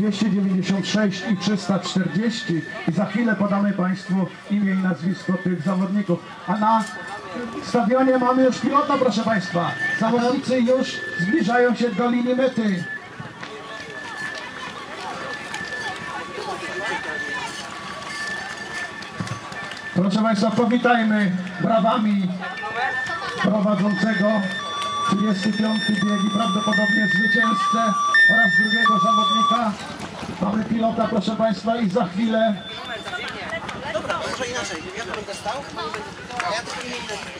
296 i 340 i za chwilę podamy Państwu imię i nazwisko tych zawodników. A na stadionie mamy już pilota, proszę Państwa. Zawodnicy już zbliżają się do linii mety. Proszę Państwa, powitajmy brawami prowadzącego 35. bieg i prawdopodobnie zwycięzcę oraz drugiego zawodnika. Mamy pilota, proszę Państwa, i za chwilę... Dobra, może inaczej. Ja tu będę stał, a ja tylko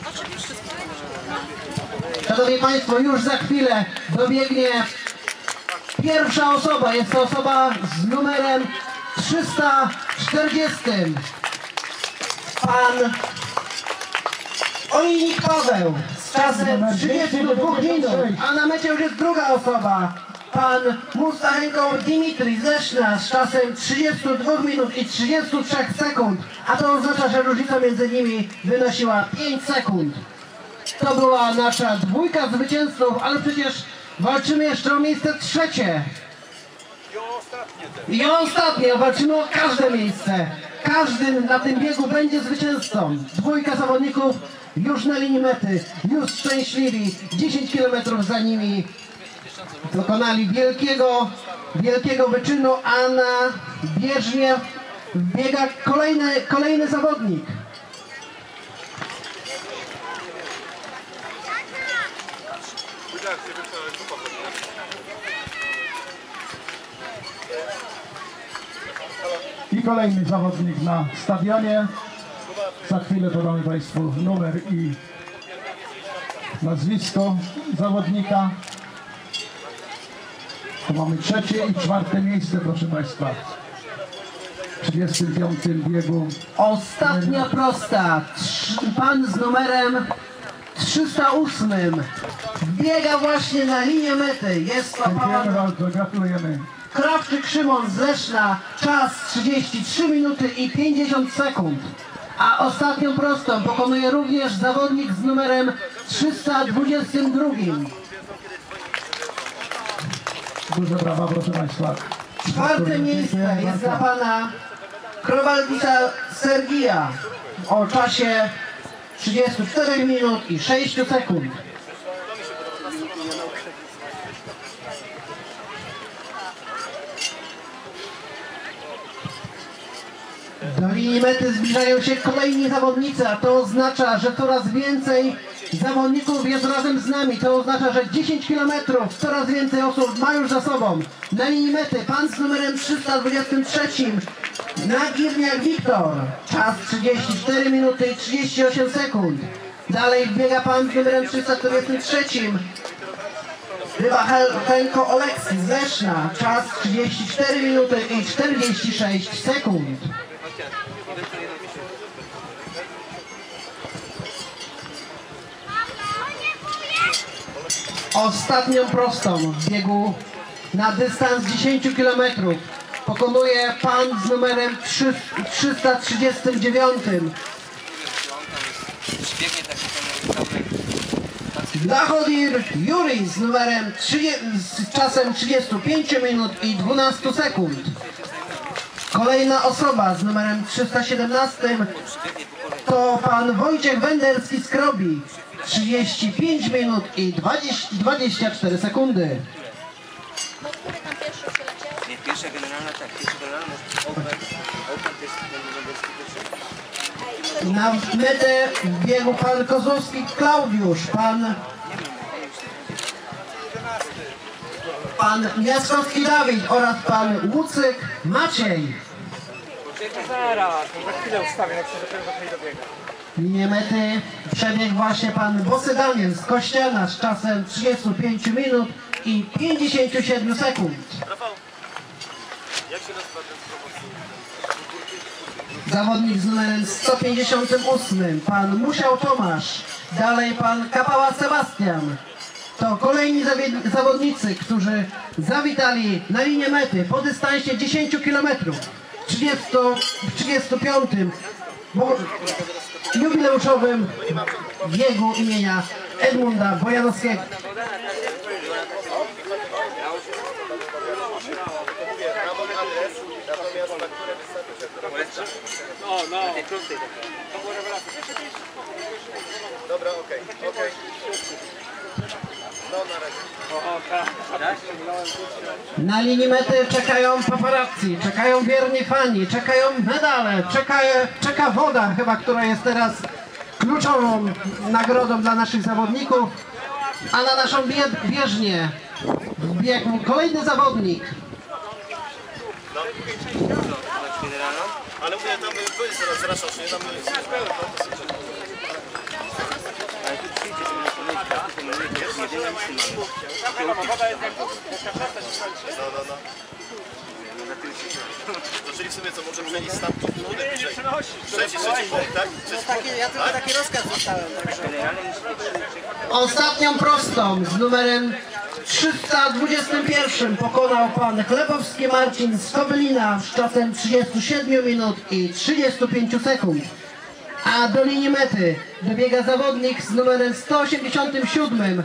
nie... Szanowni Państwo, już za chwilę dobiegnie pierwsza osoba. Jest to osoba z numerem 340. Pan Olejnik Paweł z czasem 32 minut, a na mecie już jest druga osoba. Pan Mustachenko Dimitri z Leszna z czasem 32 minut i 33 sekund, a to oznacza, że różnica między nimi wynosiła 5 sekund. To była nasza dwójka zwycięzców, ale przecież walczymy jeszcze o miejsce trzecie. I ostatnie, walczymy o każde miejsce. Każdy na tym biegu będzie zwycięzcą. Dwójka zawodników już na linii mety, już szczęśliwi. 10 km za nimi dokonali wielkiego wyczynu, a na bieżnię biega kolejny zawodnik. I kolejny zawodnik na stadionie. Za chwilę podamy Państwu numer i nazwisko zawodnika. To mamy trzecie i czwarte miejsce, proszę Państwa. W 35. biegu. Ostatnia prosta. Pan z numerem 308 biega właśnie na linię mety. Jest to pan Bardzo gratulujemy. Krawczyk Szymon z Leszna. Czas 33 minuty i 50 sekund. A ostatnią prostą pokonuje również zawodnik z numerem 322. Duże brawa, proszę Państwa. Czwarte miejsce jest dla pana Krowalwisa Sergija o czasie 34 minut i 6 sekund. Do linii mety zbliżają się kolejni zawodnicy, a to oznacza, że coraz więcej zawodników jest razem z nami. To oznacza, że 10 km coraz więcej osób ma już za sobą. Na linii mety pan z numerem 323 Nagierniak Wiktor. Czas 34 minuty i 38 sekund. Dalej biega pan z numerem 343 Rybachenko Oleksy z Leszna. Czas 34 minuty i 46 sekund. Ostatnią prostą w biegu na dystans 10 km pokonuje pan z numerem 339. Blachodir Juri z numerem z czasem 35 minut i 12 sekund. Kolejna osoba z numerem 317 to pan Wojciech Wenderski z Krobi. 35 minut i 24 sekundy. Nie, pierwsza generalna, tak, pierwsza generalna, Na metę biegu pan Kozłowski Klaudiusz, pan Miaskowski Dawid oraz pan Łucyk Maciej. Zaraz, za chwilę ustawię, jak się dopiero za chwilę dobiega. Linię mety przebiegł właśnie pan Bosy Daniel z Kościana z czasem 35 minut i 57 sekund. Zawodnik z numerem 158, pan Musiał Tomasz, dalej pan Kapała Sebastian. To kolejni zawodnicy, którzy zawitali na linię mety po dystansie 10 km w 35. jubileuszowym biegu imienia Edmunda Bojanowskiego. Na tej prostej takiej. Dobra, okej. No na razie. Na linii mety czekają paparazzi, czekają wierni fani, czekają medale, czeka woda chyba, która jest teraz kluczową nagrodą dla naszych zawodników, a na naszą bieżnię wbiegł kolejny zawodnik. Zobacz generalną. Ale mówię, tam były zaraz oczy, nie? Tam Ale tu przyjdzie sobie na kolejkę, to my jedyne listy mamy. No. To czyli w sumie co, możemy mieli stamtąd budynek bliżej. Trzeci punkt, tak? Ja tylko taki rozkaz dostałem. Generalnie musi być Ostatnią prostą z numerem 321 pokonał pan Chlebowski Marcin z Kobylina z czasem 37 minut i 35 sekund. A do linii mety dobiega zawodnik z numerem 187,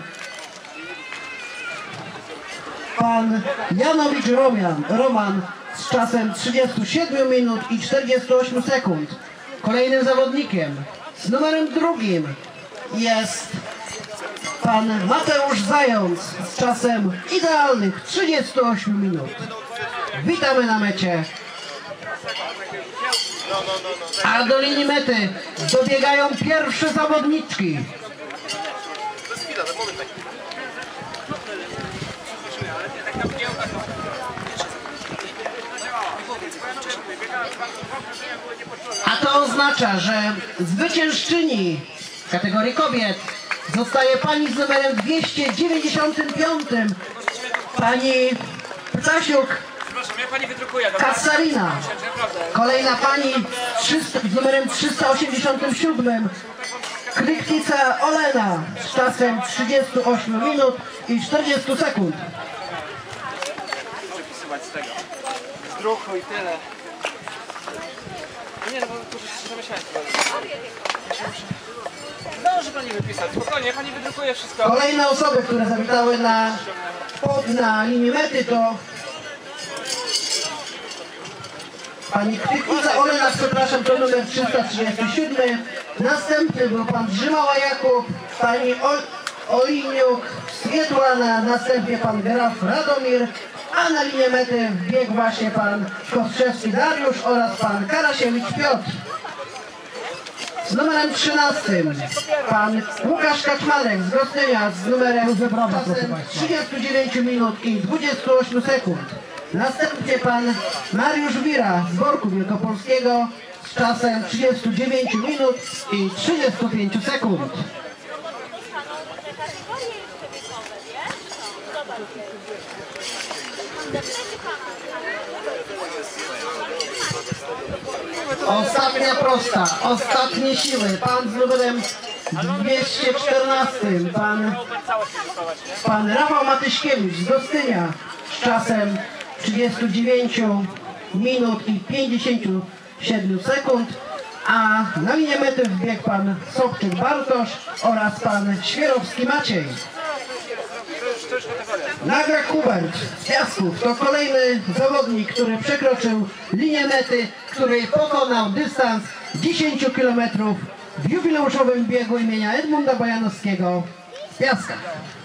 pan Janowicz Roman z czasem 37 minut i 48 sekund. Kolejnym zawodnikiem z numerem drugim jest pan Mateusz Zając z czasem idealnych 38 minut. Witamy na mecie. A do linii mety dobiegają pierwsze zawodniczki. To jest chwila, ten moment taki. A to oznacza, że zwyciężczyni kategorii kobiet zostaje pani z numerem 295, pani Ptasiuk Przepraszam, ja pani wydrukuję, dobra? Kassarina. Naprawdę. Kolejna pani z numerem 387, Kryktica Olena z czasem 38 minut i 40 sekund. Przepisywać z tego. Z druku i tyle. No nie, no bo tu już przemyślałem chyba. Może pani wypisać, spokojnie, pani wydrukuje wszystko. Kolejne osoby, które zawitały na linii mety to pani Kryknica Olena, przepraszam, to numer 337. Następny był pan Grzymała Jakub, pani Oliniuk Swietłana, następnie pan Graf Radomir, a na linię mety wbiegł właśnie pan Kostrzewski Dariusz oraz pan Karasiewicz Piotr. Z numerem 13 pan Łukasz Kaczmarek z Gostynia z numerem czasem 39 minut i 28 sekund. Następnie pan Mariusz Wira z Borku Wielkopolskiego z czasem 39 minut i 35 sekund. Ostatnia prosta, ostatnie siły. Pan z numerem 214, pan Rafał Matyśkiewicz z Gostynia z czasem 39 minut i 57 sekund, a na linię mety wbiegł pan Sobczyk Bartosz oraz pan Świerowski Maciej. Nagle Hubert z Piasków to kolejny zawodnik, który przekroczył linię mety, który pokonał dystans 10 km w jubileuszowym biegu imienia Edmunda Bojanowskiego w Piaskach.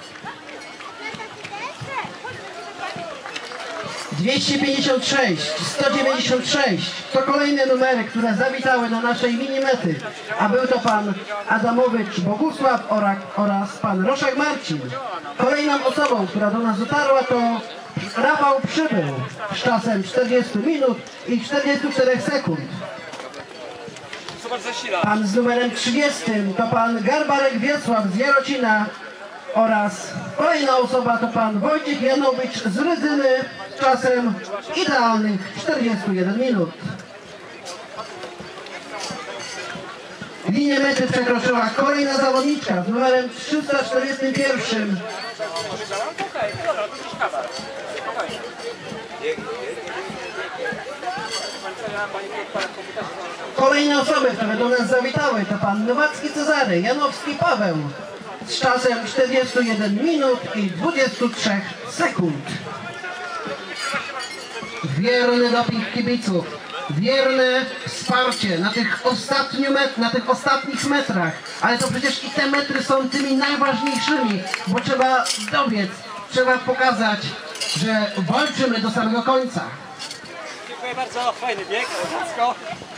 256, 196 to kolejne numery, które zawitały do naszej linii mety, a był to pan Adamowicz Bogusław oraz pan Roszek Marcin. Kolejną osobą, która do nas dotarła, to Rafał Przybył z czasem 40 minut i 44 sekund. Zobacz, zasila. Pan z numerem 30 to pan Garbarek Wiesław z Jarocina oraz kolejna osoba to pan Wojciech Janowicz z Rydzyny z czasem idealnych 41 minut. Linię mety przekroczyła kolejna zawodniczka z numerem 341. Okej, dobra, to gdzieś kawa. Spokojnie. Kolejne osoby, które do nas zawitały to pan Nowacki Cezary, Janowski Paweł z czasem 41 minut i 23 sekund. wierny doping kibiców, wierne wsparcie na tych ostatnich metrach, ale to przecież i te metry są tymi najważniejszymi, bo trzeba dobiec, trzeba pokazać, że walczymy do samego końca. Dziękuję bardzo, fajny bieg, elegancko.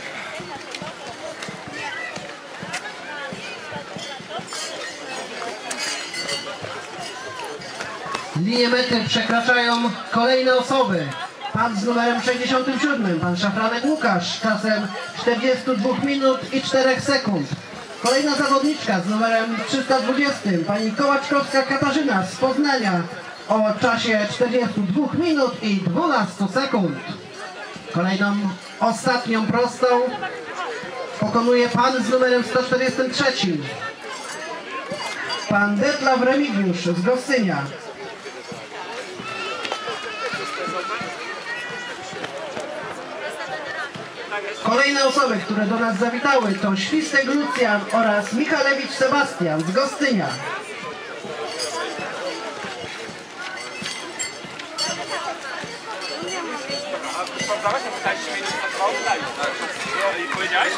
Linię mety przekraczają kolejne osoby. Pan z numerem 67, pan Szafranek Łukasz, czasem 42 minut i 4 sekund. Kolejna zawodniczka z numerem 320, pani Kołaczkowska Katarzyna z Poznania o czasie 42 minut i 12 sekund. Kolejną, ostatnią prostą pokonuje pan z numerem 143, pan Detlaw Remigiusz z Gostynia. Kolejne osoby, które do nas zawitały, to Świstek Lucjan oraz Michalewicz Sebastian z Gostynia. Sprawdzałeś, nie pytałeś się, minut na trwał? Daj. I powiedziałeś?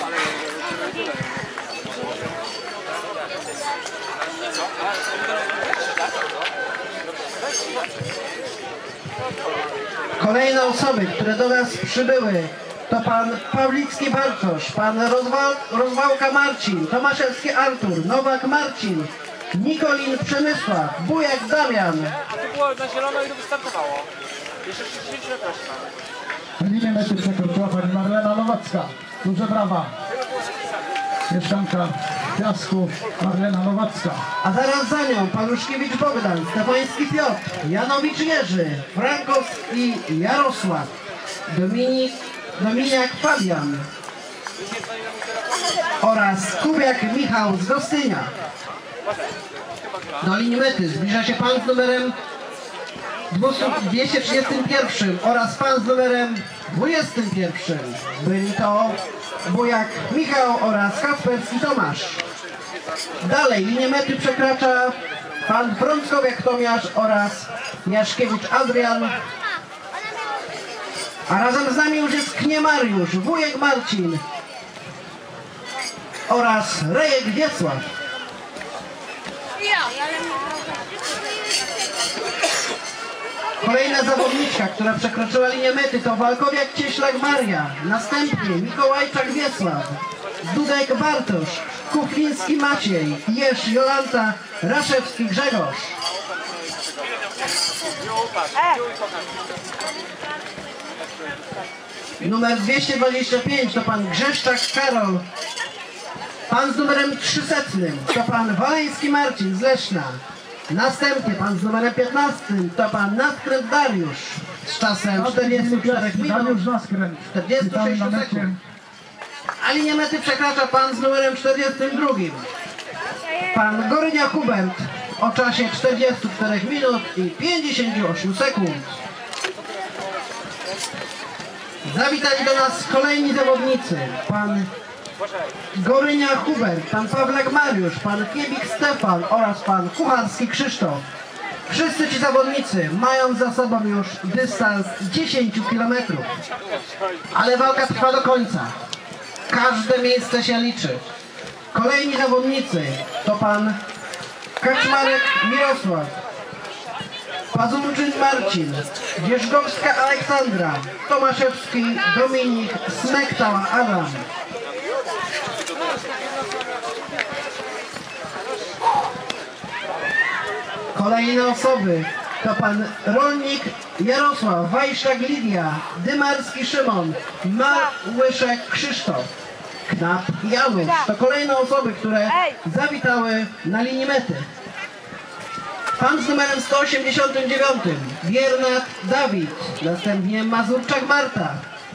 Kolejne osoby, które do nas przybyły, to pan Pawlicki Bartosz, pan Rozwałka Marcin, Tomaszewski Artur, Nowak Marcin, Nikolin Przemysław, Bujak Damian. A to było na zielono i to wystartowało. Jeszcze 30 proszę. Linię mety przekroczyła pani Marlena Nowacka. Duże brawa. Mieszkanka Piasku, Marlena Nowacka. A zaraz za nią Paluszkiewicz Bogdan, Stefański Piotr, Janowicz Jerzy, Frankowski Jarosław, Dominiak Fabian oraz Kubiak Michał z Gostynia. Do linii mety zbliża się pan z numerem 231 oraz pan z numerem 21. Byli to Bujak Michał oraz Kasperski Tomasz. Dalej linię mety przekracza pan Frąckowiak Tomiasz oraz Jaszkiewicz Adrian. A razem z nami już jest Kniemariusz, Wujek Marcin oraz Rejek Wiesław. Kolejna zawodniczka, która przekroczyła linię mety, to Walkowiak Cieślak Maria, następnie Mikołajczak Wiesław, Dudek Bartosz, Kufliński Maciej, Jerz Jolanta, Raszewski Grzegorz. Numer 225 to pan Grzeszczak Karol. Pan z numerem 300 to pan Waleński Marcin z Leszna. Następnie pan z numerem 15 to pan Naskręt Dariusz z czasem 44 minut Dariusz Naskręt. 46 sekund. A linię mety przekracza pan z numerem 42. Pan Gorynia Hubert o czasie 44 minut i 58 sekund. Zawitali do nas kolejni zawodnicy. Pan Gorynia Hubert, pan Pawlak Mariusz, pan Kiebik Stefan oraz pan Kucharski Krzysztof. Wszyscy ci zawodnicy mają za sobą już dystans 10 km. Ale walka trwa do końca. Każde miejsce się liczy. Kolejni zawodnicy to pan Kaczmarek Mirosław, Pazurczyn Marcin, Wierzgowska Aleksandra, Tomaszewski Dominik, Smektała Adam. Kolejne osoby to pan Rolnik Jarosław, Wajszak Lidia, Dymarski Szymon, Małyszek Krzysztof, Knap Janusz. To kolejne osoby, które zawitały na linii mety. Pan z numerem 189, Biernat Dawid, następnie Mazurczak Marta.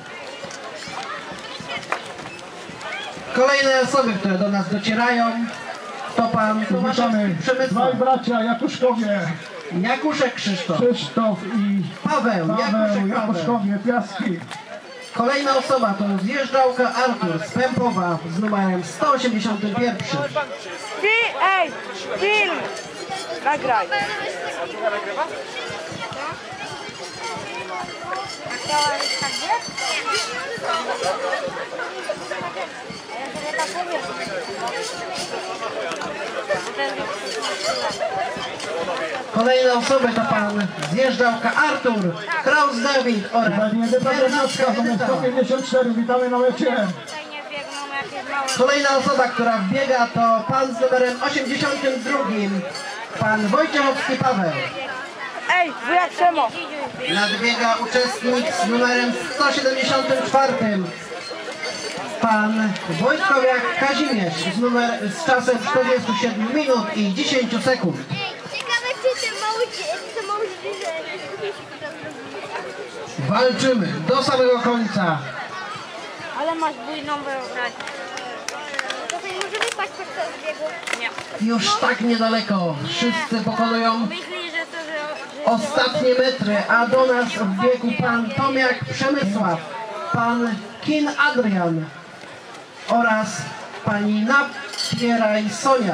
Kolejne osoby, które do nas docierają, to pan Witamy Przemysław, dwaj bracia Jakuszkowie, Jakuszek Krzysztof, Krzysztof i Paweł Jakuszek Jakuszkowie, Piaski. Kolejna osoba to zjeżdżałka Artur z Pępowa z numerem 181. Ej, film! Nagraj. A druga nagrywa? Kolejne osoby to pan zjeżdżałka Artur, Kraus Dawid oraz Pani Edyta Bernacka, numer Edyta. 154, witamy na mecie. Tutaj nie biegną jakieś małe... Kolejna osoba, która wbiega, to pan z numerem 82, pan Wojciechowski Paweł. Ej, wujek Przemo! Nadbiega uczestnik z numerem 174, pan Wojtkowiak Kazimierz z czasem 47 minut i 10 sekund. Ciekawe, czy te małe Walczymy do samego końca. Ale masz bujną wyobraźnię. To nie możemy paść podczas biegu. Nie. Już tak niedaleko. Wszyscy pokonują Myśli, że to, że... ostatnie metry, a do nas wbiegł pan Tomiak Przemysław, pan Kin Adrian oraz pani Napieraj Sonia.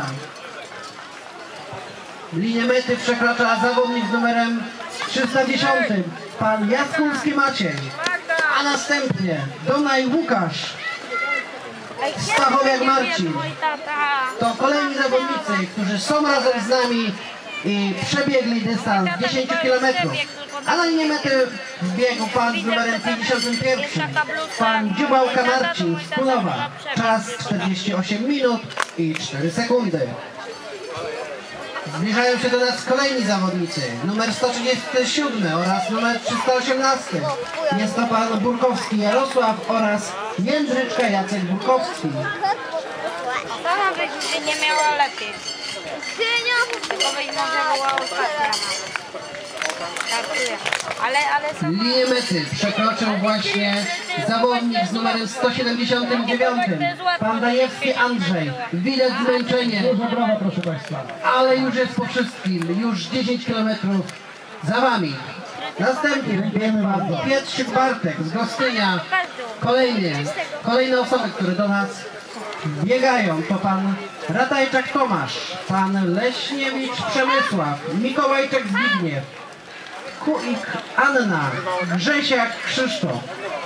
Linię mety przekracza zawodnik z numerem 310, pan Jaskulski Maciej, a następnie Donaj Łukasz, Ej, Stachowiak nie Marcin. wie, mój tata. To kolejni zawodnicy, którzy są razem z nami i przebiegli dystans 10 km. A na linię mety wbiegł pan z numerem 51, pan Dziubałka Marcin z Punowa. Czas 48 minut i 4 sekundy. Zbliżają się do nas kolejni zawodnicy, numer 137 oraz numer 318. Jest to pan Burkowski Jarosław oraz Jędryczka Jacek Burkowski. Sama byś nie miała lepiej. Tylko byś może była ostatnia. Startuję. Ale są... Linię mety przekroczył właśnie zawodnik z numerem 179, pan Dajewski Andrzej. Widać zmęczenie, Duża brawa, proszę Państwa. ale już jest po wszystkim, już 10 km za wami. Następnie biegł pan Pietrzyk Bartek z Gostynia. Kolejne osoby, które do nas biegają, to pan Ratajczak Tomasz, pan Leśniewicz Przemysław, Mikołajczak Zbigniew, Kuik Anna, Grzesiak Krzysztof,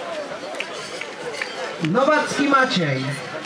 Nowacki Maciej,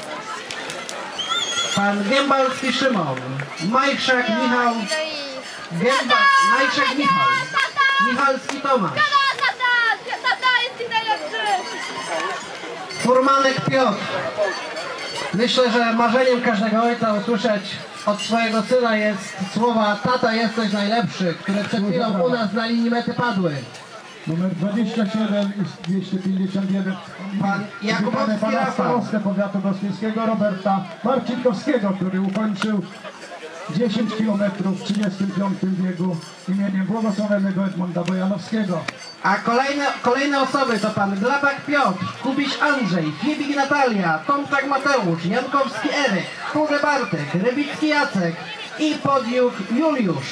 pan Gębalski Szymon, Majszak Michał, Majszak Michał, Michalski Tomasz, Tata, jesteś najlepszy! Furmanek Piotr. Myślę, że marzeniem każdego ojca usłyszeć od swojego syna jest słowa tata jesteś najlepszy, które przed chwilą u nas na linii mety padły. Numer 27 i 251. Pan Jakubowski Witamy pana Rafał. starostę powiatu gostyńskiego Roberta Marcinkowskiego, który ukończył 10 km w 35 biegu imieniem błogosławionego Edmunda Bojanowskiego. A kolejne osoby to pan Glabak Piotr, Kubiś Andrzej, Fiebig Natalia, Tomczak Mateusz, Jankowski Eryk, Chuge Bartek, Rybicki Jacek i Podjuk Juliusz.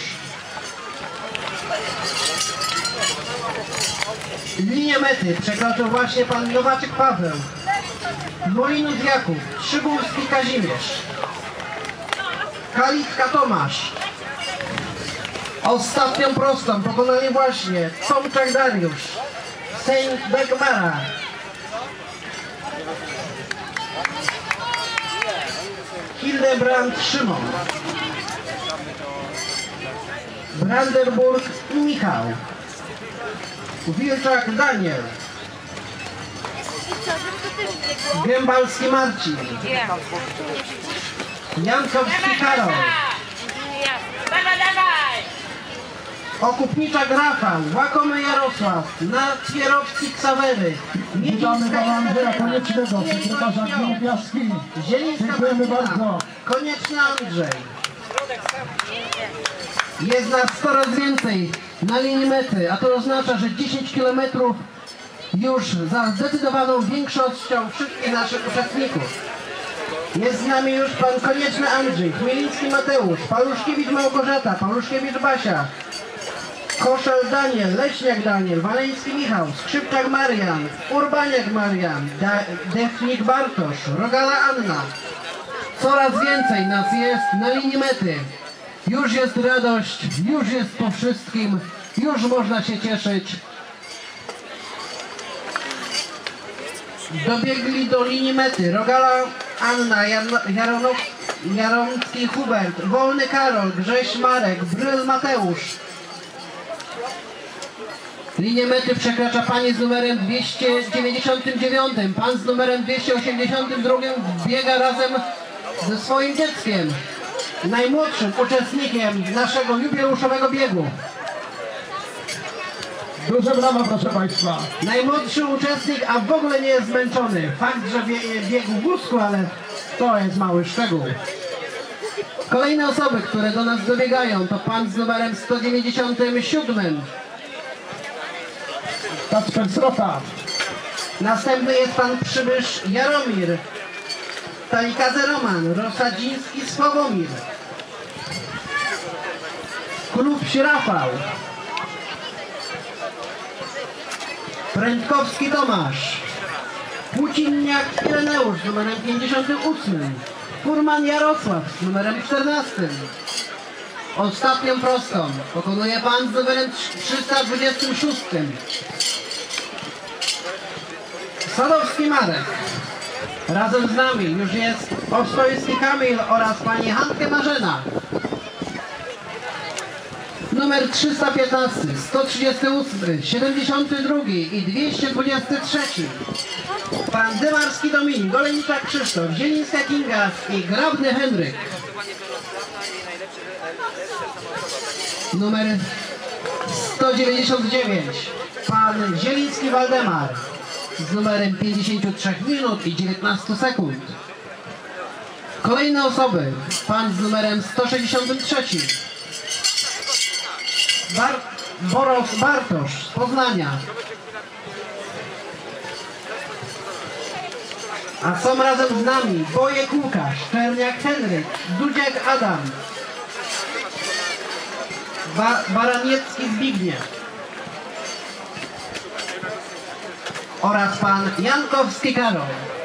Linię mety przekroczył właśnie pan Nowaczek Paweł, Molinus Jakub, Szybulski Kazimierz, Kalitka Tomasz. Ostatnią prostą pokonali właśnie Tomczak Dariusz, Saint Dagmara, Hildebrand Szymon, Brandenburg Michał, Wilczak Daniel, Gębalski Marcin, Jankowski Karol, Okupniczak Rafał, Łakomy Jarosław, Nacierowski Ksawery, Witamy pana Andrzeja Koniecznego, sekretarza gminy Piaski. Zielińska Dziękujemy Martyna, bardzo. Konieczny Andrzej. Jest nas coraz więcej na linii mety, a to oznacza, że 10 km już za zdecydowaną większością wszystkich naszych uczestników. Jest z nami już pan Konieczny Andrzej, Chmieliński Mateusz, Paluszkiewicz Małgorzata, Paluszkiewicz Basia, Koszel Daniel, Leśniak Daniel, Waleński Michał, Skrzypczak Marian, Urbaniak Marian, Defnik Bartosz, Rogala Anna. Coraz więcej nas jest na linii mety. Już jest radość, już jest po wszystkim, już można się cieszyć. dobiegli do linii mety Rogala Anna, Jaromski Hubert, Wolny Karol, Grześ Marek, Bryl Mateusz. Linię mety przekracza pani z numerem 299, pan z numerem 282 biega razem ze swoim dzieckiem, najmłodszym uczestnikiem naszego jubileuszowego biegu. Duże brawa, proszę Państwa. Najmłodszy uczestnik, a w ogóle nie jest zmęczony. Fakt, że biegł w wózku, ale to jest mały szczegół. Kolejne osoby, które do nas dobiegają, to pan z numerem 197. Kacper Srota. Następny jest pan przybysz Jaromir. Talikadze Roman, Rosadziński Sławomir. Klubś Rafał. Prędkowski Tomasz. Płócinniak Ireneusz z numerem 58. Furman Jarosław z numerem 14. Ostatnią prostą pokonuje pan z numerem 326. Sadowski Marek. Razem z nami już jest Ostojski Kamil oraz pani Hankę Marzena. Numer 315, 138, 72 i 223. Pan Dymarski Dominik, Golenicza Krzysztof, Zielińska Kinga i Grabny Henryk. Numer 199. Pan Zieliński Waldemar z numerem 53 minut i 19 sekund. Kolejne osoby. Pan z numerem 163. Bartosz z Poznania. A są razem z nami Bojek Łukasz, Czerniak Henryk, Dudziak Adam, Baraniecki Zbigniew oraz pan Jankowski Karol.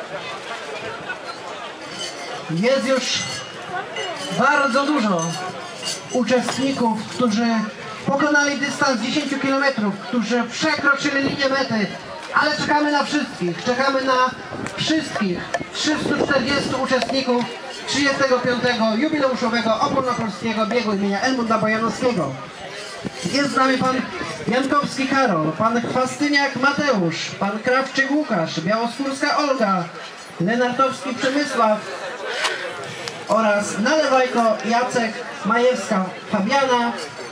Jest już bardzo dużo uczestników, którzy pokonali dystans 10 km, którzy przekroczyli linię mety, ale czekamy na wszystkich. Czekamy na wszystkich 340 uczestników 35. jubileuszowego ogólnopolskiego biegu imienia Edmunda Bojanowskiego. Jest z nami pan Jankowski Karol, pan Chwastyniak Mateusz, pan Krawczyk Łukasz, Białoskórska Olga, Lenartowski Przemysław oraz Nalewajko Jacek, Majewska Fabiana,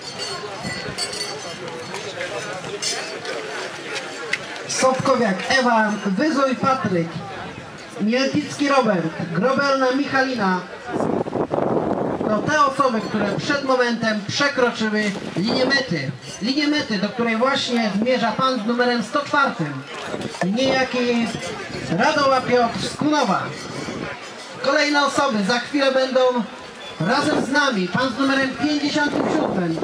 Sobkowiak Ewa, Wyzuj Patryk, Mielticki Robert, Grobelna Michalina. To te osoby, które przed momentem przekroczyły linię mety. Linię mety, do której właśnie zmierza pan z numerem 104. Niejaki Radoła Piotr z Kunowa. Kolejne osoby za chwilę będą razem z nami. Pan z numerem 57.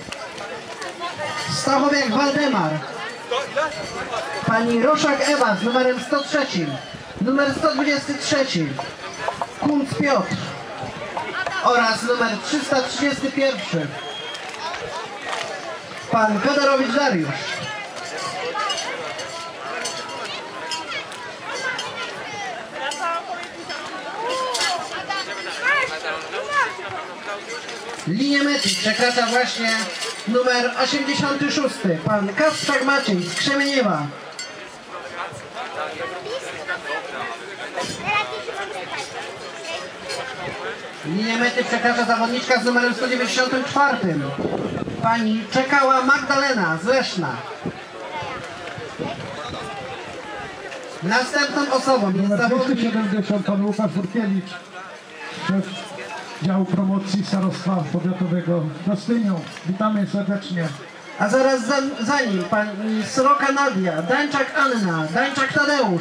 Stachowiak Waldemar. Pani Roszak Ewa z numerem 103. Numer 123. Kunc Piotr. Oraz numer 331. Pan Fedorowicz Dariusz. Linię mety przekracza właśnie numer 86. Pan Kasprzak Maciej z Krzemieniewa. Linię mety przekracza zawodniczka z numerem 194. Pani Czekała Magdalena z Leszna. Następną osobą jest Numer zawodnik 270, pan Łukasz Burkiewicz, szef działu promocji Starostwa Powiatowego w Gostyniu. Witamy serdecznie. a zaraz za nim pani Sroka Nadia, Dańczak Anna, Dańczak Tadeusz.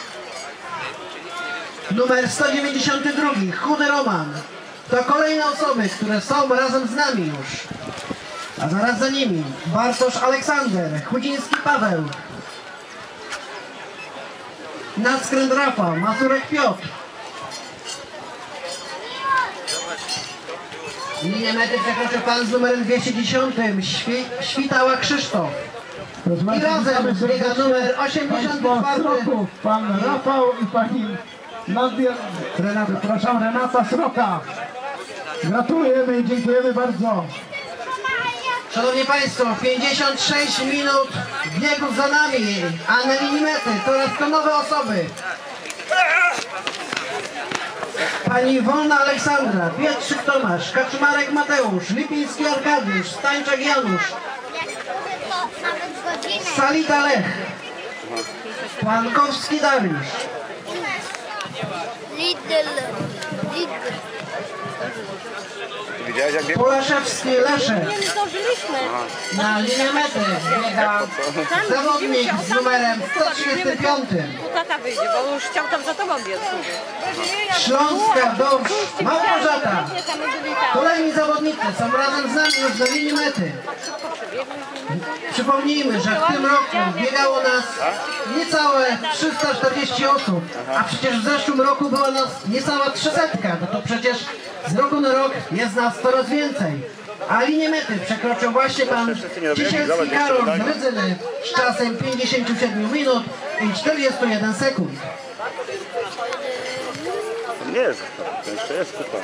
Numer 192, Chudy Roman. To kolejne osoby, które są razem z nami już. A zaraz za nimi Bartosz Aleksander, Chudziński Paweł, Naskręt Rafał, Mazurek Piotr. Linię mety przekroczył pan z numerem 210, Świtała Krzysztof. Proszę I Państwa, razem witamy biega serdecznie numer Państwa z 84. roku, pan Rafał i pani Nadia, Renata Sroka. Gratulujemy i dziękujemy bardzo. Szanowni Państwo, 56 minut biegów za nami, a na linii mety coraz to nowe osoby. Pani Wolna Aleksandra, Pietrzyk Tomasz, Kaczmarek Mateusz, Lipiński Arkadiusz, Stańczak Janusz, Nawet godzinę. Salita Lech, Pankowski Dariusz, Lidl. Widziałeś jak biegł? Polaszewski Leszek. Nie zdążyliśmy. Na linię mety biega zawodnik z numerem 135. Tata wyjdzie, bo już chciał tam za tobą biec. Śląska Dąż Małgorzata. Kolejni zawodnicy są razem z nami już na linii mety. Przypomnijmy, że w tym roku biegało nas niecałe 340 osób, a przecież w zeszłym roku była nas niecała 300. No to przecież z roku na rok jest nas coraz więcej. A linię mety przekroczył właśnie pan Ciesielski Karol z Rydzyny z czasem 57 minut i 41 sekund. Nie jest, to jeszcze jest tutaj.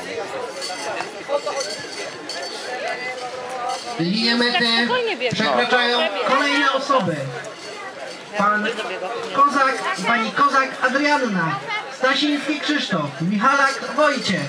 Linię mety przekraczają kolejne osoby. Pan Kozak, pani Kozak Adrianna, Stasiński Krzysztof, Michalak Wojciech.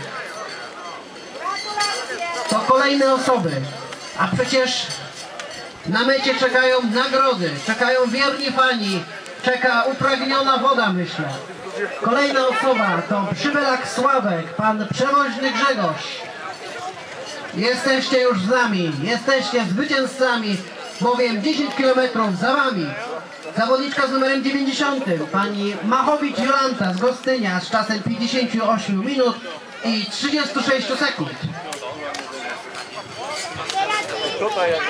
To kolejne osoby. A przecież na mecie czekają nagrody, czekają wierni fani, czeka upragniona woda, myślę. Kolejna osoba to Przybylak Sławek, pan Przewoźny Grzegorz. Jesteście już z nami, jesteście zwycięzcami, bowiem 10 km za wami. Zawodniczka z numerem 90, pani Machowicz Jolanta z Gostynia z czasem 58 minut i 36 sekund. Tutaj jak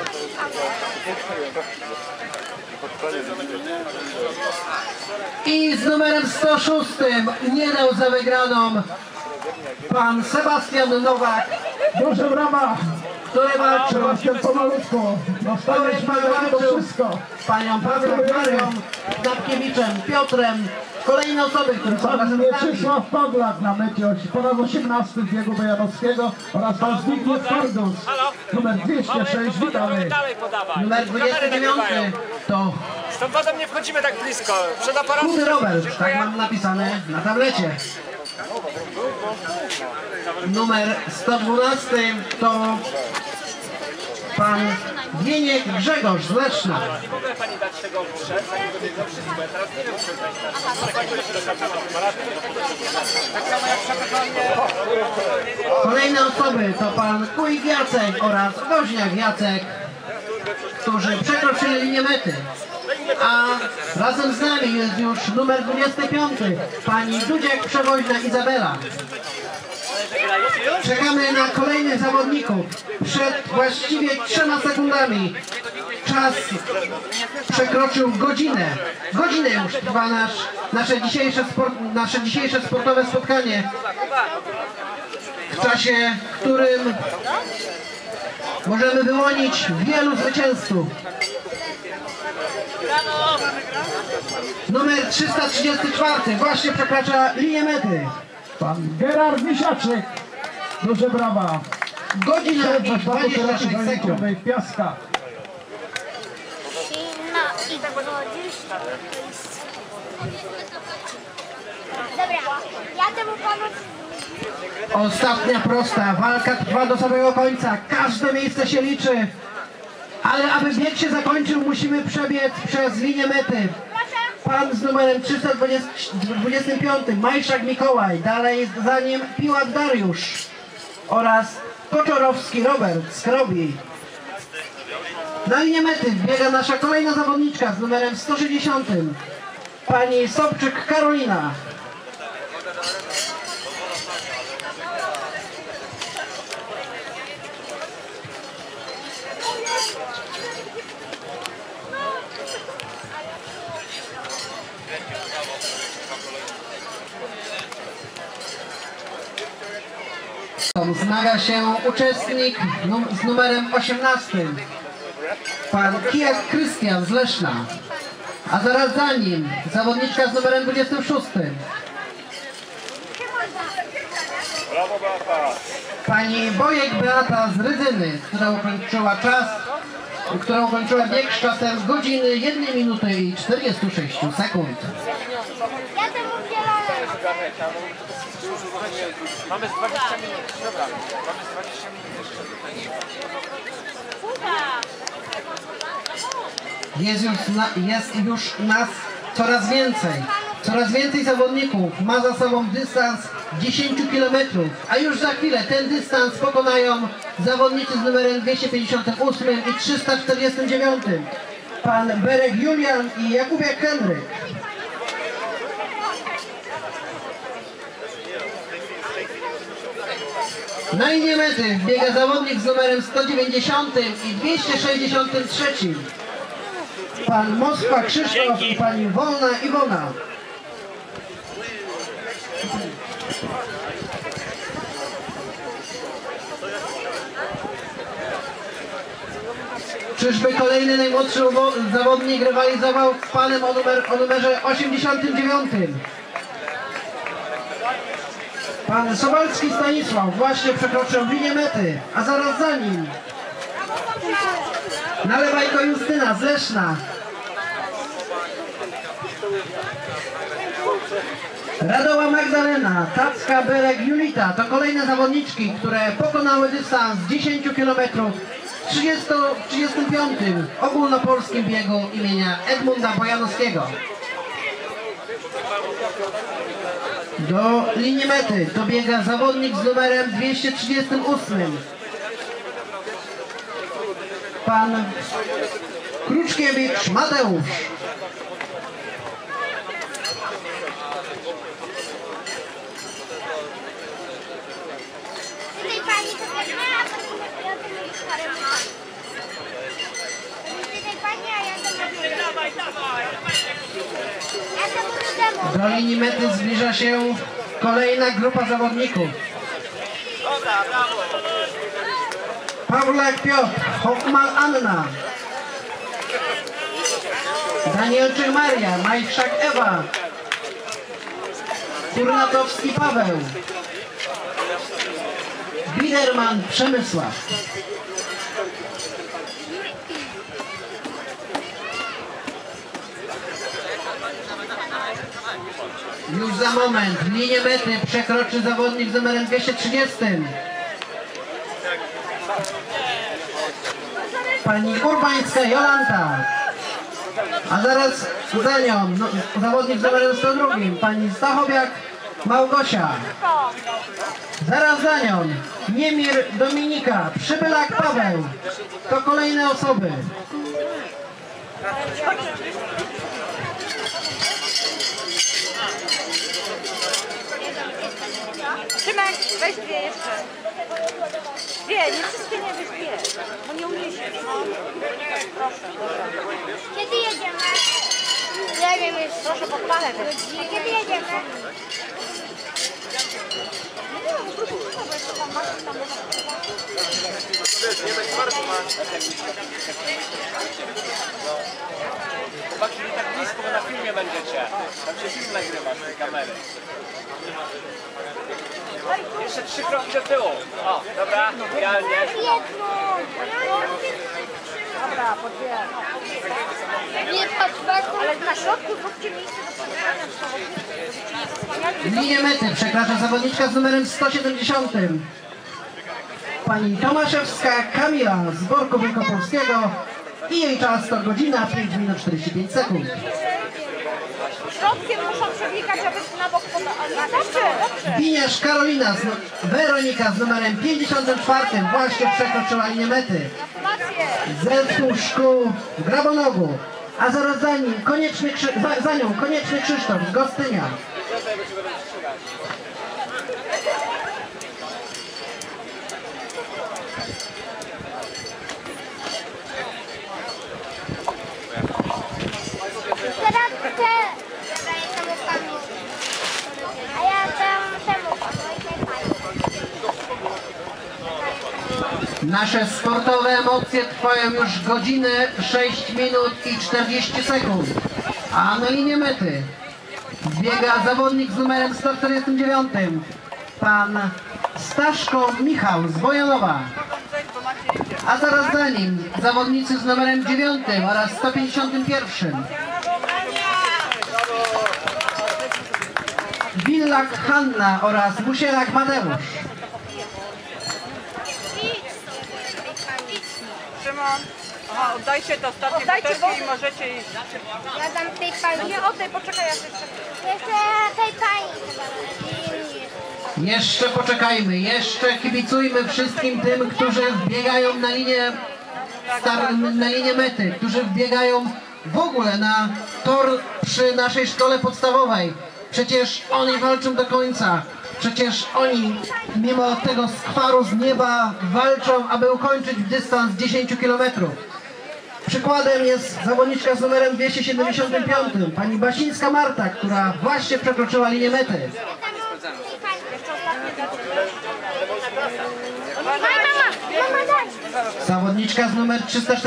I z numerem 106 nie dał za wygraną pan Sebastian Nowak, Proszę brawa. który walczył Sebastian pomalutku. Dostaliśmy to wszystko. z panią Pawłem Marią, Dapkiewiczem, Piotrem. Kolejne osoby, które są Pan razem z nami. Mieczysław Pawlak na mecie po raz 18 biegu Bojanowskiego oraz pan Zbigniew Fardus, numer 206, witamy. Dalej podawaj. Numer 29 to Z tą wodą nie wchodzimy tak blisko. Przed aparatem. Chudy Robert, tak mam napisane na tablecie. Numer 112 to pan Wieniek Grzegorz z Leszna. Nie mogę pani dać tego przed, zanim dobiegną wszyscy, bo ja teraz nie wiem, czy tak samo jak przekonanie. Kolejne osoby to pan Kujk Jacek oraz Woźniak Jacek, którzy przekroczyli linię mety. A razem z nami jest już numer 25, pani Dudziak Przewoźna Izabela. Czekamy na kolejnych zawodników. Przed właściwie 3 sekundami czas przekroczył godzinę. Godzinę już trwa nasze dzisiejsze sportowe spotkanie, w czasie w którym możemy wyłonić wielu zwycięzców. Numer 334 właśnie przekracza linię mety. Pan Gerard Misiaczyk. Duże brawa. Godzina i Przed 26 sekund. zajęciowej Piaska. No i 20. Dobra, ja temu panu... Ostatnia prosta, walka trwa do samego końca, każde miejsce się liczy, ale aby bieg się zakończył, musimy przebiec przez linię mety. Pan z numerem 325, Majszak Mikołaj, dalej za nim Piłat Dariusz oraz Koczorowski Robert z Krobi. Na linię mety biega nasza kolejna zawodniczka z numerem 160, pani Sobczyk Karolina. Zmaga się uczestnik z numerem 18. pan Kijak Krystian z Leszna, a zaraz za nim zawodniczka z numerem 26. Brawo, Beata. Pani Bojek Beata z Rydzyny, która ukończyła bieg z czasem godziny 1 minuty i 46 sekund. Ja temu zielone. Mamy z 20 minut. Dobra, mamy z 20 minut jeszcze. Jest już nas coraz więcej. Coraz więcej zawodników ma za sobą dystans 10 km, a już za chwilę ten dystans pokonają zawodnicy z numerem 258 i 349. Pan Berek Julian i Jakubiak Henryk. Na linię mety biega zawodnik z numerem 190 i 263. Pan Moskwa Krzysztof i pani Wolna Iwona. Czyżby kolejny najmłodszy zawodnik rywalizował z panem o numerze 89? Pan Sobalski Stanisław właśnie przekroczył linię mety, a zaraz za nim Nalewajko Justyna z Leszna. Radoła Magdalena, Tacka Berek Julita to kolejne zawodniczki, które pokonały dystans 10 km w 35. ogólnopolskim biegu imienia Edmunda Bojanowskiego. Do linii mety dobiega zawodnik z numerem 238. Pan Kruczkiewicz Mateusz. Tutaj pani to weźmie, a potem ja to mówię parę minut. Tutaj pani, a ja to mówię. Ja to mówię temu. Do linii mety zbliża się kolejna grupa zawodników. Pawlak Piotr, Hoffman Anna, Danielczyk Maria, Majszak Ewa, Kurnatowski Paweł, Biderman Przemysław. Już za moment linię mety przekroczy zawodnik z numerem 230. Pani Urbańska Jolanta, a zaraz za nią zawodnik z numerem 102, pani Stachowiak Małgosia. Zaraz za nią Niemir Dominika, Przybylak Paweł. To kolejne osoby. Szymek, weź dwie jeszcze. Dwie, nie wszystkie nie weź dwie, bo nie uniesiesz. Proszę. Kiedy jedziemy? Nie wiem już. Proszę podpalę też. Kiedy jedziemy? Chłopaki, nie tak blisko, bo na filmie będziecie. Tam się film nagrywa z tej kamery. Jeszcze 3 kroki do tyłu. O, dobra, idealnie. Dobra, po dwie. Nie patrz, Ale na środku zróbcie miejsce do spotkania z zawodnikiem, żebyście nie zasłaniali. Linię mety przekracza zawodniczka z numerem 170. Pani Tomaszewska Kamila z Borku Wielkopolskiego i jej czas to godzina 5 minut 45 sekund. Środkiem muszą przebiegać, aby na bok podać. Dobrze, dobrze. Winiarz Karolina, Weronika z numerem 54 właśnie przekroczyła linię mety. Zespół szkół w Grabonogu, a zaraz za nią konieczny Krzysztof z Gostynia. teraz te daję temu panu. A ja temu panu i tej pani. Nasze sportowe emocje trwają już godzinę, 6 minut i 40 sekund. A na linię mety biega zawodnik z numerem 149, pan Staszko Michał z Wojanowa. A zaraz za nim zawodnicy z numerem 9 oraz 151. Willak Hanna oraz Musielak Mateusz. Szymon, Aha, oddajcie to ostatnie Oddajcie, butelki bo- i możecie iść. Ja dam tej pani. nie oddaj, poczekaj, ja jeszcze. Jeszcze tej pani chyba. Jeszcze poczekajmy, jeszcze kibicujmy wszystkim tym, którzy wbiegają na linię, na linię mety, którzy wbiegają w ogóle na tor przy naszej szkole podstawowej. Przecież oni walczą do końca. Przecież oni mimo tego skwaru z nieba walczą, aby ukończyć dystans 10 km. Przykładem jest zawodniczka z numerem 275, pani Basińska Marta, która właśnie przekroczyła linię mety. Mama, daj. Zawodniczka z numerem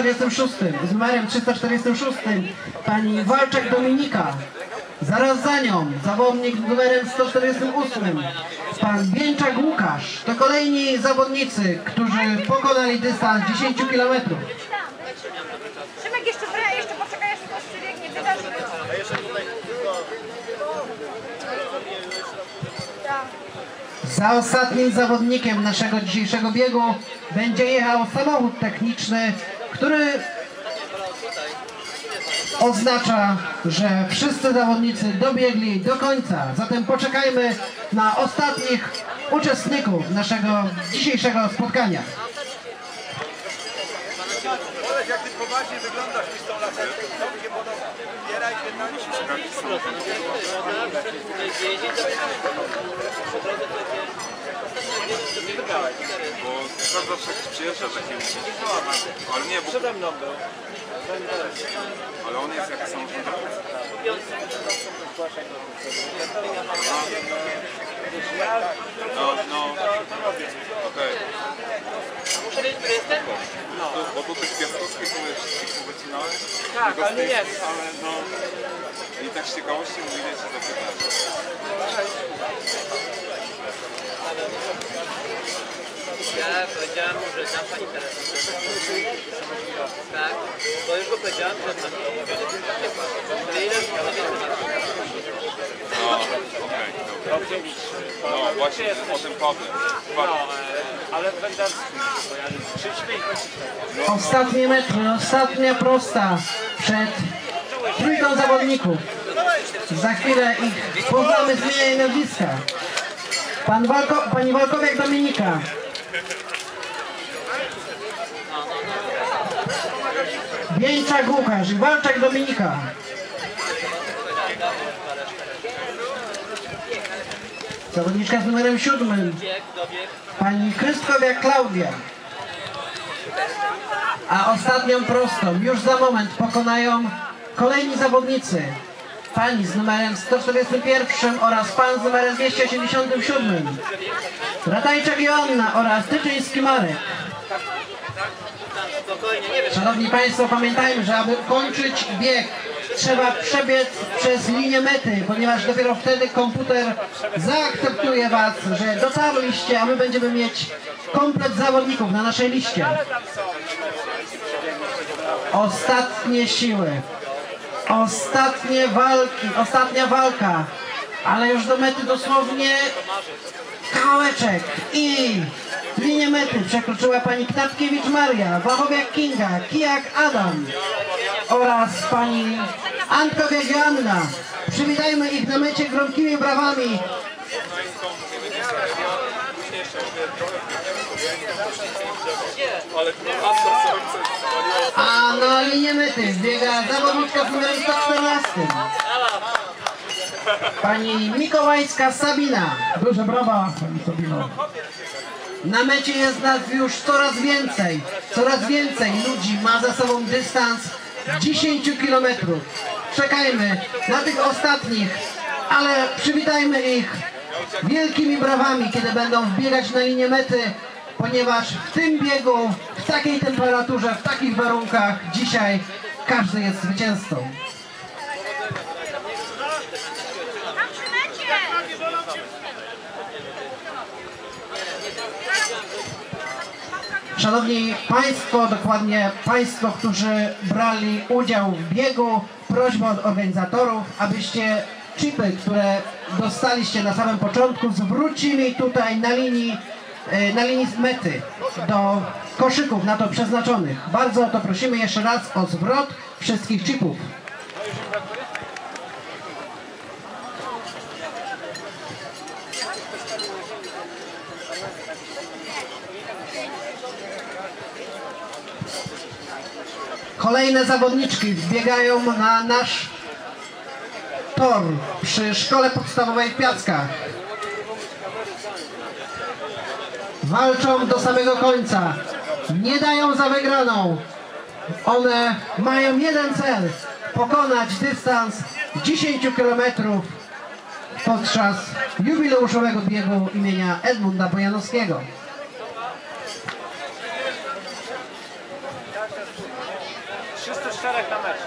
346, pani Walczak Dominika. Zaraz za nią zawodnik z numerem 148, pan Bieńczak Łukasz. To kolejni zawodnicy, którzy pokonali dystans 10 km. Szymek, jeszcze poczekaj, jeszcze ktoś przybiegnie, wydarzy. Za ostatnim zawodnikiem naszego dzisiejszego biegu będzie jechał samochód techniczny, który oznacza, że wszyscy zawodnicy dobiegli do końca. Zatem poczekajmy na ostatnich uczestników naszego dzisiejszego spotkania. Olek, jak ty poważnie wyglądasz z tą latarką, to mi się podoba. Zbieraj Bo tak zawsze jak przyjeżdża takim... Ale nie, bo... Przede mną był. Ale on jest jak samochód. Okej. Bo tu tych piastowskich wszystkich powycinałeś. Tak, Tylko z ale nie tych- jest. Ale no... I tak z ciekawości mówię, cię zapytać. Ja powiedziałem mu, że znam pani Teresę. Tak, bo już go powiedziałem, że znam to. Ile już No, okej, dobra. No właśnie, o tym powiem. Ale będę... Bo ja przyśmiej. Ostatnie metry, ostatnia prosta przed trójką zawodników. Za chwilę ich poznamy, zmieniaj nazwiska. Pani Walkowiak Dominika. Bieńczak Łukasz i Walczak Dominika. Zawodniczka z numerem 7. Pani Krystkowiak Klaudia. A ostatnią prostą już za moment pokonają kolejni zawodnicy. Pani z numerem 141 oraz pan z numerem 287. Ratajczak Joanna oraz Tyczyński Marek. Szanowni Państwo, pamiętajmy, że aby kończyć bieg, trzeba przebiec przez linię mety, ponieważ dopiero wtedy komputer zaakceptuje Was, że dotarliście, a my będziemy mieć komplet zawodników na naszej liście. Ostatnie siły, ostatnie walki, ostatnia walka, ale już do mety dosłownie kawałeczek i linię mety przekroczyła pani Knapkiewicz Maria, Wachowiak Kinga, Kijak Adam oraz pani Antkowiak Joanna. Przywitajmy ich na mecie gromkimi brawami. A na linię mety biega zawodniczka z numerem 114. Pani Mikołajska Sabina. Duże brawa, pani Sabino. Na mecie jest nas już coraz więcej ludzi ma za sobą dystans 10 km. Czekajmy na tych ostatnich, ale przywitajmy ich wielkimi brawami, kiedy będą wbiegać na linię mety. ponieważ w tym biegu, w takiej temperaturze, w takich warunkach dzisiaj każdy jest zwycięzcą. Szanowni Państwo, dokładnie Państwo, którzy brali udział w biegu, prośba od organizatorów, abyście chipy, które dostaliście na samym początku, zwrócili tutaj na linii mety do koszyków na to przeznaczonych. Bardzo o to prosimy jeszcze raz o zwrot wszystkich chipów. Kolejne zawodniczki wbiegają na nasz tor przy szkole podstawowej w Piackach. Walczą do samego końca. Nie dają za wygraną. One mają jeden cel. Pokonać dystans 10 km podczas jubileuszowego biegu imienia Edmunda Bojanowskiego. Czterech na mecz.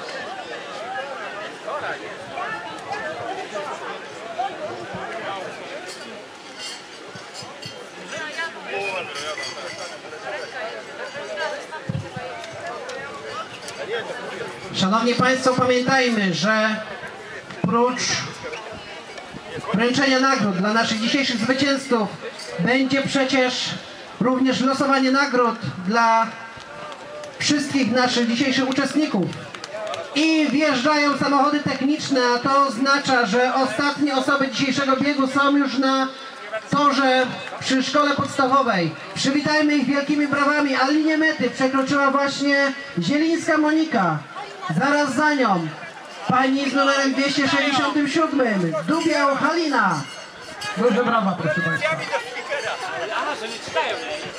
Szanowni Państwo, pamiętajmy, że prócz wręczenia nagród dla naszych dzisiejszych zwycięzców będzie przecież również losowanie nagród dla wszystkich naszych dzisiejszych uczestników. I wjeżdżają samochody techniczne, a to oznacza, że ostatnie osoby dzisiejszego biegu są już na torze przy szkole podstawowej. Przywitajmy ich wielkimi brawami, a linię mety przekroczyła właśnie Zielińska Monika. Zaraz za nią pani z numerem 267, Dubiał Halina. Duże brawa, proszę Państwa. Aha, że nie czytają.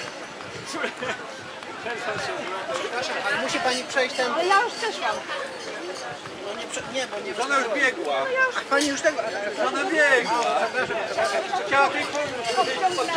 Ale musi pani przejść ten... Ale ja już przeszłam. Ona już biegła. Pani już tego... Ona biegła. Chciała tej pomóc.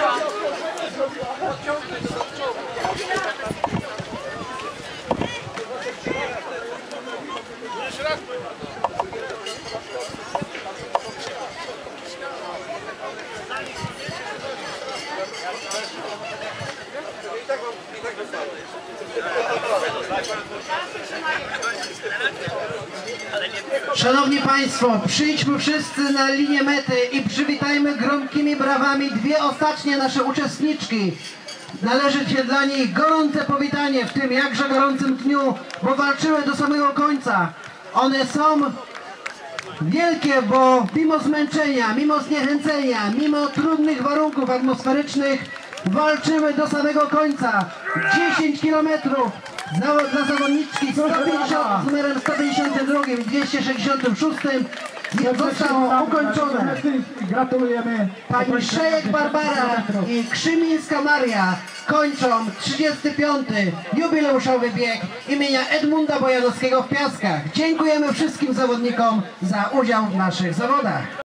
Szanowni Państwo, przyjdźmy wszyscy na linię mety i przywitajmy gromkimi brawami dwie ostatnie nasze uczestniczki. Należy się dla nich gorące powitanie w tym jakże gorącym dniu, bo walczyły do samego końca. One są wielkie, bo mimo zmęczenia, mimo zniechęcenia, mimo trudnych warunków atmosferycznych walczyły do samego końca. 10 kilometrów dla zawodniczki 150, z numerem 152 i 266 zostało ukończone. Gratulujemy. Pani Szejek Barbara i Krzymińska Maria kończą 35. jubileuszowy bieg imienia Edmunda Bojanowskiego w Piaskach. Dziękujemy wszystkim zawodnikom za udział w naszych zawodach.